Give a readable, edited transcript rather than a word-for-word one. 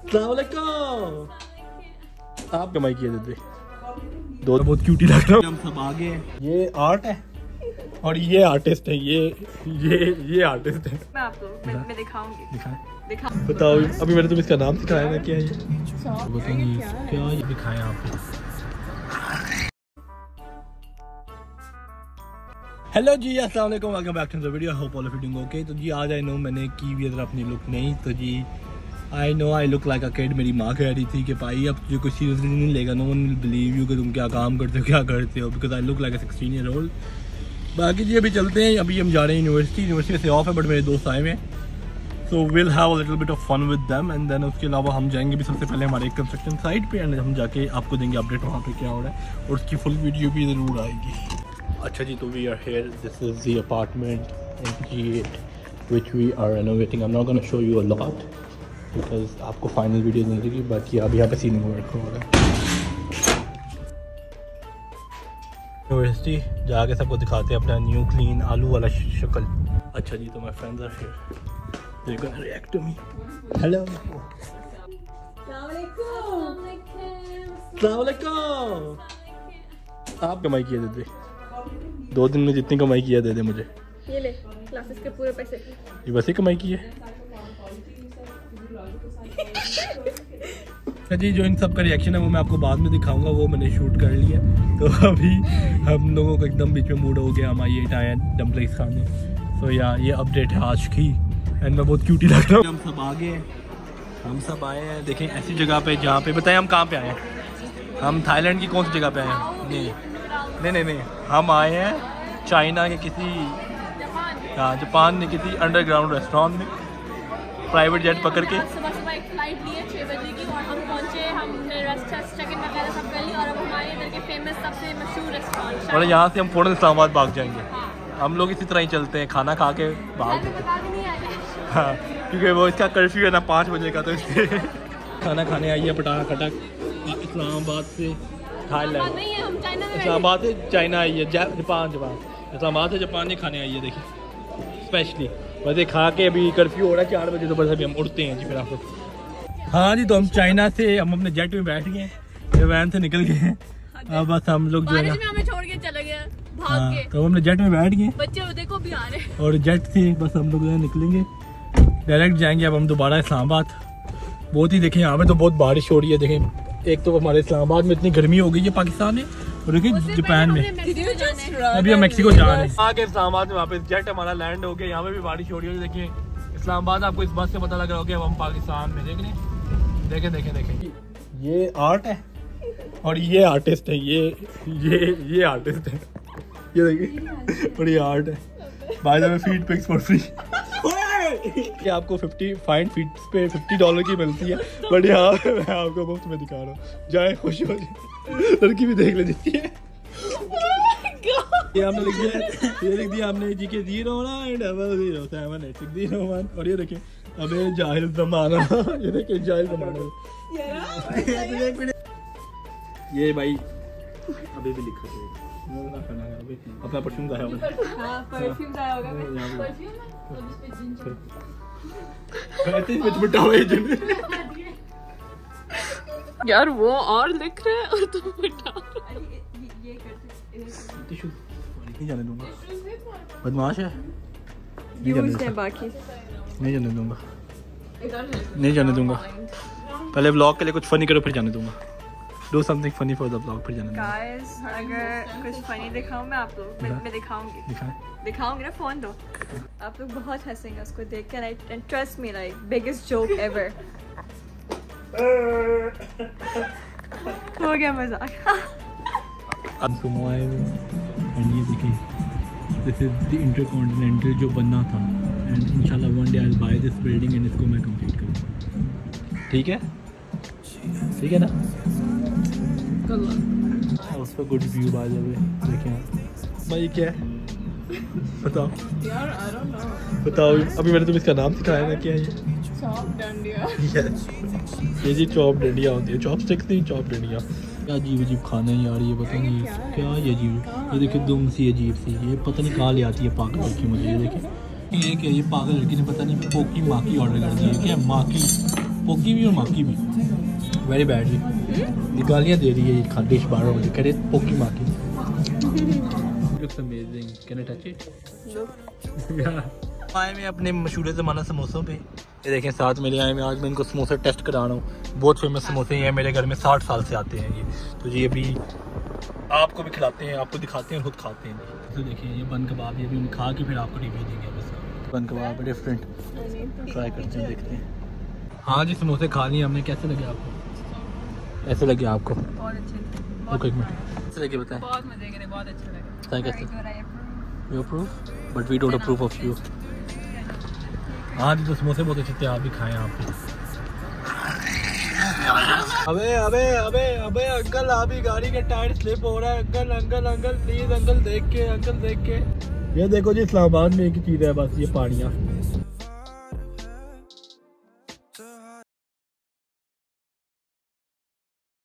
अस्सलामुअलैकुम। आप कमाई किए थे दो बहुत क्यूटी लग रहा है। हम सब आगे हैं। ये आर्ट है और ये आर्टिस्ट है। ये आर्टिस्ट है। मैं आपको मैं दिखाऊंगी। दिखाएं बताओ। अभी मैंने तुम इसका नाम सिखाया ना। क्या है ये बताइए क्या ये दिखाएं आप। हेलो जी अस्सलाम वालेकुम, welcome back to the video. Hope all of you doing okay. तो जी आज आई नो मैंने की भी अगर अपनी लुक नहीं तो जी I know I look like a kid. मेरी माँ कह रही थी कि भाई अब तुझे कोई सीरियसली नहीं लेगा, no one will believe you कि तुम क्या काम करते हो क्या करते हो, because I look like a 16 year old. बाकी जी अभी चलते हैं। अभी हम जा रहे हैं यूनिवर्सिटी से ऑफ है बट मेरे दोस्त आए हुए हैं, so will have a little bit of fun with them and then उसके अलावा हम जाएंगे भी सबसे पहले हमारे कंस्ट्रक्शन साइट पे एंड हम जाके आपको देंगे अपडेट वहाँ पे क्या हो रहा है और उसकी फुल वीडियो भी ज़रूर आएगी। अच्छा जी, तो we are here, this is the apartment in G8 which we are renovating. I am not gonna show you a lot because आपको फाइनल वीडियो मिलेगी। बाकी अभी यहाँ पे सीलिंग वर्क हो रहा है। यूनिवर्सिटी जाके सबको दिखाते हैं अपना न्यू क्लीन आलू वाला शक्ल। अच्छा जी, तो my friends are here, they are gonna react to me. Hello अस्सलाम वालेकुम। आप कमाई किए थे 2 दिन में जितनी कमाई किया दे दे मुझे। ये ले क्लासेस के पूरे पैसे। ये वैसे कमाई की है। जी जो इन सब का रिएक्शन है वो मैं आपको बाद में दिखाऊंगा, वो मैंने शूट कर लिया। तो अभी हम लोगों को एकदम बीच में मूड हो गया, हम आइए आए डम्पलिंग्स खाने। सो या ये अपडेट है आज की एंड मैं बहुत क्यूटी लग रहा हूँ। हम सब आगे हैं, हम सब आए हैं देखें ऐसी जगह पे जहाँ पे बताएं हम कहाँ पे आए हैं। हम थाईलैंड की कौन सी जगह पे आए हैं? नहीं हम आए हैं चाइना के किसी जापान में किसी अंडरग्राउंड रेस्टोरेंट में प्राइवेट जेट पकड़ के। सुबह एक फ्लाइट ली है 6 बजे की और हम पहुंचे, हमने चेक इन वगैरह सब कर लिया और अब हमारे इधर के फेमस सबसे मशहूर रेस्टोरेंट और यहाँ से हम फ़ौरन इस्लामाबाद भाग जाएंगे। हम लोग इसी तरह ही चलते हैं, खाना खा के भाग देते हैं। हाँ क्योंकि वो इसका कर्फ्यू है ना 5 बजे का, तो इसलिए खाना खाने आइए पटाखा कटक इस्लामाबाद से थाईलैंड, इस्लामाबाद से चाइना आई है, जापान इस्लामाबाद से जापान ने खाने आई है। देखिए स्पेशली वैसे खा के अभी कर्फ्यू हो रहा है 4 बजे, तो बस अभी हम उठते हैं जी फिर आपको। हाँ जी, तो हम चाइना से हम अपने जेट में बैठ गए हैं, वैन से निकल गए हैं। अब बस हम लोग जो है ना हमें छोड़ के चले गए भाग के। तो हम अपने जेट में बैठ गए, बच्चे देखो भी आ रहे हैं और जेट से बस हम लोग निकलेंगे डायरेक्ट जाएंगे अब हम दोबारा इस्लामाबाद। बहुत ही देखें यहाँ पे तो बहुत बारिश हो रही है। देखें एक तो हमारे इस्लामाबाद में इतनी गर्मी हो गई है पाकिस्तान में, और देखिए जापान में अभी हम मेक्सिको जा रहे हैं। आगे इस्लामाबाद में वापस जेट हमारा लैंड हो गया। यहाँ पे भी बारिश हो रही है। देखिए इस्लामाबाद आपको इस बात से पता लग रहा होगा हम पाकिस्तान में। देख रहे देखें ये आर्ट है और ये आर्टिस्ट है। ये आर्टिस्ट है, ये देखिए और ये आर्ट है। By the way feed pics for free. ये आपको 50 फाइन फीट पे $50 की मिलती है, बट यहाँ मैं आपको मुफ्त में दिखा रहा हूँ। जाए खुश हो जाए, लड़की भी देख ले देती है। ये हमने लिख दिया हमने जी के 090786001। और ये देखें अबे जाहिल जमाना। ये देखें जाहिल जमाना। ये भाई अभी भी लिखा है अपना परफ्यूम गाया होगा। हाँ परफ्यूम गाया होगा। यार वो और लिख रहे हैं और तुम नहीं जाने दूंगा, बदमाश है। बाकी नहीं जाने दूंगा। पहले व्लॉग के लिए कुछ फनी करो फिर जाने दूंगा। Do something funny for the vlog फिर जाने दूंगा। Guys, अगर कुछ फनी दिखाऊं मैं आप लोग मैं दिखाऊंगी ना, फोन दो। आप लोग बहुत हंसेंगे उसको देख कर and trust me like biggest joke ever। हो गया मजाक। अब तुम आए हो एंड ये देखिए दिस इज द इंटरकॉन्टिनेंटल जो बनना था एंड इंशाल्लाह one day I will buy this building and इसको मैं कंप्लीट करूँगा। ठीक है ना। उस पर good view by the way. देखें भाई क्या है बताओ यार, I don't know। बताओ अभी मैंने तुम इसका नाम सिखाया ना। क्या है ये? चॉप डंडिया। ये जी चॉप डंडिया होती है, चॉप स्टिक्स नहीं चॉप डंडिया। क्या अजीब खाना है यार, ये पता नहीं क्या ये अजीब। ये देखिए दुम सी अजीब सी, ये पता नहीं कहाँ ले आती है पागल लड़की मुझे। ये देखिए ये क्या, ये पागल लड़की ने पता नहीं पोकी माकी ऑर्डर कर दी है। क्या माकी पोकी भी और माकी भी वेरी बैड जी। ये गालियाँ दे रही है ये डिश 12 बजे, कह रहे poke maki. Looks amazing. Can I touch it? आए मैं अपने मशहूर ज़माना समोसों पे। ये देखें साथ मेरे आए मैं आज मैं इनको समोसे टेस्ट करा रहा हूँ। बहुत फेमस समोसे हैं मेरे घर में, 60 साल से आते हैं ये। तो जी अभी आपको भी खिलाते हैं, आपको दिखाते हैं और खुद खाते हैं। तो देखिए ये बन कबाब, ये भी हम खा के फिर आपको रिव्यू देंगे। बस बन कबाब डिफरेंट ट्राई करते हैं, देखते हैं। हाँ जी समोसे खा लिए हमने, कैसे लगे आपको? ऐसे लगे आपको? बहुत अच्छे। ओके एक मिनट, कैसे लगे बताएं? बहुत मजे करे, बहुत अच्छे लगे। You approve? But we don't approve of you. हाँ जी तो समोसे बहुत अच्छे थे, आप भी खाएं आप भी। अबे अबे अबे अबे अंकल आप ही गाड़ी के टायर स्लिप हो रहा है। Uncle uncle uncle please uncle देख के, अंकल देख के। ये देखो जी इस्लामाबाद में एक ही चीज़ है बस, ये पानियाँ।